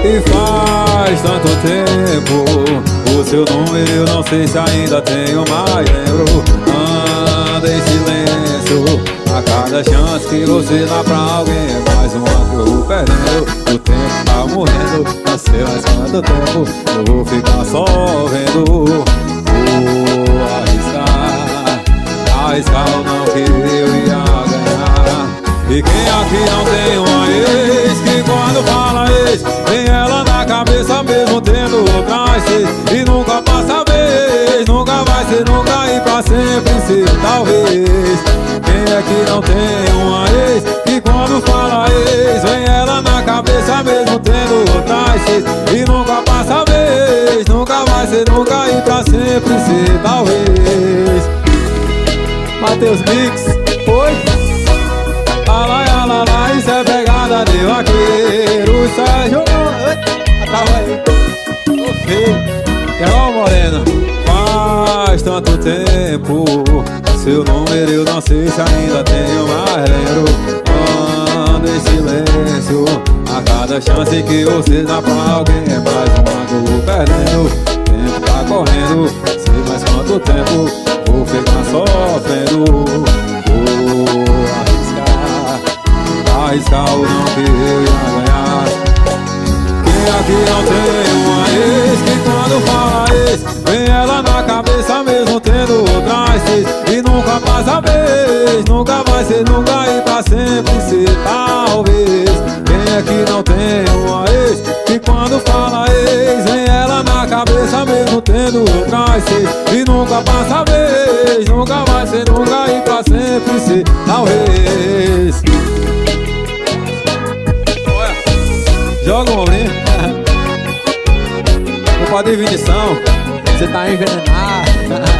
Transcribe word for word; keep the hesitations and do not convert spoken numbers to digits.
E faz tanto tempo, o seu número eu não sei se ainda tenho mais. Lembro, anda em silêncio, a cada chance que você dá pra alguém é mais uma que eu vou perdendo. O tempo tá morrendo, não sei mais quanto tempo eu vou ficar só vendo. Vou arriscar, arriscar o não que eu ia ganhar. E quem aqui não tem uma ex, que quando fala ex, vem ela na cabeça mesmo tendo outras seis. E nunca passa vez, nunca vai ser nunca e pra sempre ser talvez. Quem aqui não tem uma ex, que quando fala ex, vem ela na cabeça mesmo tendo outras seis. E nunca passa vez, nunca vai ser nunca e pra sempre ser talvez. Matheus Mix, oi? Alai, alalai, isso é pegada de vaqueiro. Sérgio, tava aí, tô feio. E ó, morena, faz tanto tempo, seu número eu não sei se ainda tenho mais. Lembro, ando em silêncio, a cada chance que você dá pra alguém é mais uma que eu vou perdendo. O tempo tá correndo, sei mais quanto tempo vou ficar sofrendo. Arriscar o não que eu ia ganhar. Quem aqui não tem uma ex, que quando fala ex, vem ela na cabeça mesmo tendo outras seis. E nunca passa vez, nunca vai ser nunca e pra sempre ser talvez. Quem aqui não tem uma ex, que quando fala ex, vem ela na cabeça mesmo tendo outras seis. E nunca passa vez, nunca vai ser nunca e pra sempre ser talvez. Joga um ombrinho. Culpa de definição, cê tá envenenado.